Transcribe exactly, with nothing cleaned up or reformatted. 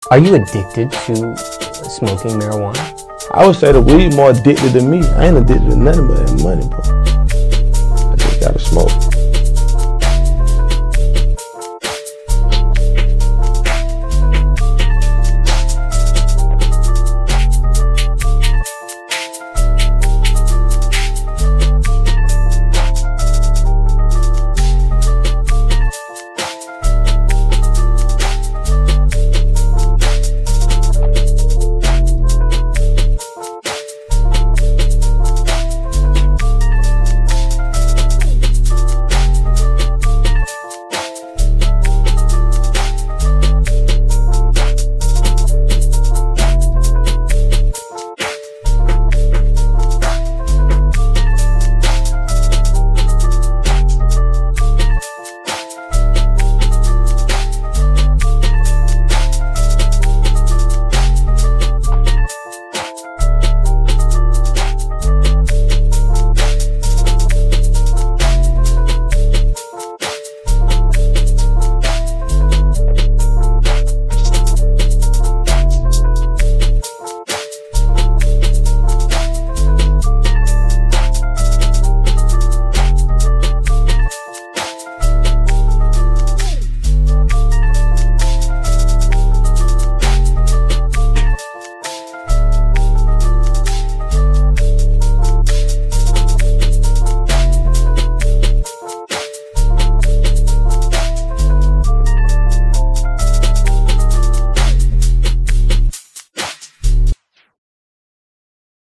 Are you addicted to smoking marijuana? I would say the weed more addicted to me. I ain't addicted to nothing but that money, bro. I just gotta smoke.